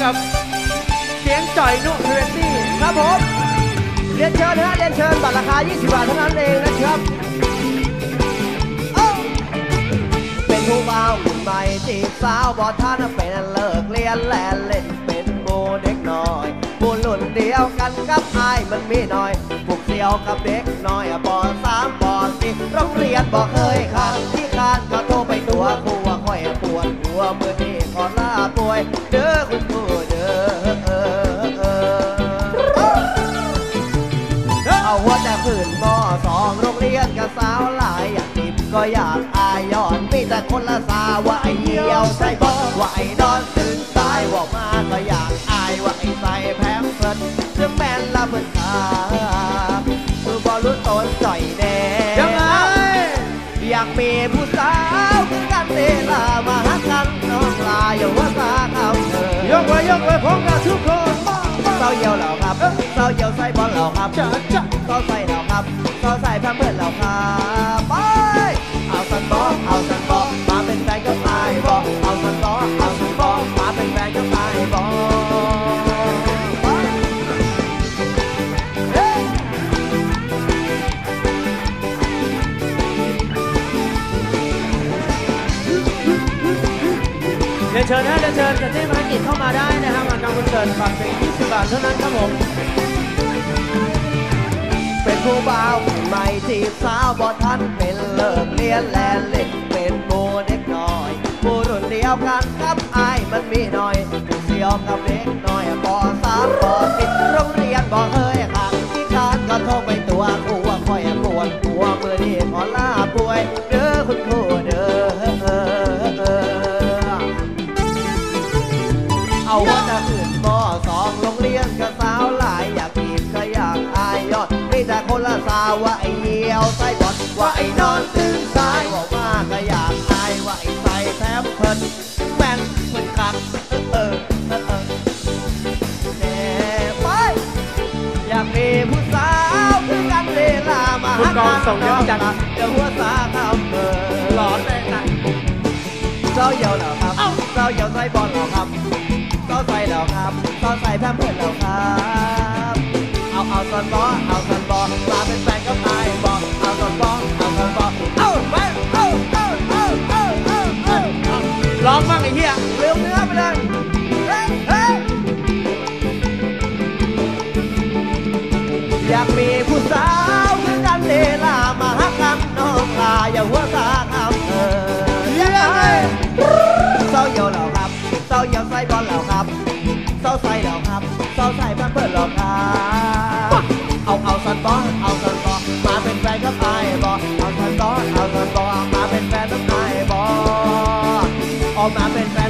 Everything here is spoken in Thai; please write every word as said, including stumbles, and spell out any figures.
กับเสียงจ่อยนุเทเวนตี้ครับผมเรียนเชิญนะเรียนเชิญบัตรราคายี่สิบบาทเท่านั้นเองนะครับเป็นผู้บ่าวใหม่จีบสาวบอท่านเป็นเลิกเรียนแลนเล่นเป็นโมเด็กน้อยผู้หลุ่นเดียวกันกับไอ้มันมีน้อยผูกเสี่ยวกับเด็กน้อยปอสามปอสี่โรงเรียนบอกเคยขาดที่คานก็โทรไปตัวครูว่าค่อยปวดหัวมือนี้ขอลาป่วยเด้อคุณครูเด้อเอาหัวจะขึ้นมอสองโรงเรียนกับสาวหลายอยากติบก็อยากอายย้อนมีแต่คนละสาวว่าไอ้เหี่ยวใส่บอว่าไอ้นอนตื่นสายบอกมาก็อยากอายว่าไอ้ใส่แพมเพิร์ดซึ่งแม่นละเพิ่นขาคือบอลลุ้นต้นจ่อยแน่ยังไงอยากมีผู้สาวคือกันเวลามาหากันน้องลาอย่าว่าตาเขาเธอยกไว้ยกไว้พร้อมกันทุกคนเศร้าเยี่ยวเหล่าครับเศร้าเยี่ยวใส่บอลเหล่าครับจ้าจ้าเศร้าใส่เหล่าครับเศร้าใส่แพมเพิร์ดเหล่าครับไปเอาสันบอเอาสันบอมาเป็นแฟนกับไอ้บอเอาสันบอเอาสันบอมาเป็นแฟนกับไอ้บอเรียนเชิญนะเรียนเชิญจะได้ภารกิจเข้ามาได้นะครับงานคอนเสิร์ตบัตรเพียงยี่สิบบาทเท่านั้นครับผมเป็นผู้บ่าวใหม่จีบสาวบอท่านเป็นเลิกเรียนแลนเล่นเป็นโมเด็กน้อยผู้รุ่นเดียวกันกับไอ้มันมีน้อยเสี่ยวกับเด็กน้อยปอสามปอสี่โรงเรียนบอกเคยขาดที่คานก็โทรไปตัวครูว่าค่อยปวดหัวมือนี้ขอลาป่วยเด้อคุณครูเด้อเอาว่าจะขึ้นมอสองโรงเรียนกับสาวหลายอยากจีบก็อยากอายยอดมีแต่คนละสาวว่าไอ้เหี่ยวใส่บอดว่าไอ้นอนตื่นสายบอกว่าก็อยากอายว่าไอ้ใส่แทบเพิ่นแม่นเพิ่นขับเออเออเออแน่ไปอยากมีผู้สาวคือกันเวลามาหากันส่งเยอะจังเดี๋ยวหัวสาคำเออหลอนเลยนะเจ้าเหี่ยวเหรอครับเจ้าเหี่ยวใส่บอลเหรอครับเศร้าใส่แล้วครับเศร้าใส่แพมเพิร์ดแล้วครับเอาเอาซอนบอเอาซอนบอมาเป็นแฟนกับไอ้บอเอาซอนบอเอาซอนบอเอาไปเอาเอาเอาเอาเอาเอาร้องบ้างไอ้เหี้ยเร็วเนื้อไปเลยเฮ้เฮ้อยากมีผู้สาวคือกันเวลามาหากันน้องลาอย่าหัวตาคำเออยังไงเศร้าเหี่ยวแล้วครับเศร้าเหี่ยวใส่บอลแล้วครับเศร้าใส่แล้วครับเศร้าใส่แพมเพิร์ดแล้วครับเอาเอาซันบอเอาซันบอมาเป็นแฟนกับไอ้บอเอาซันบอเอาซันบอมาเป็นแฟนกับไอ้บอออกมาเป็นแฟ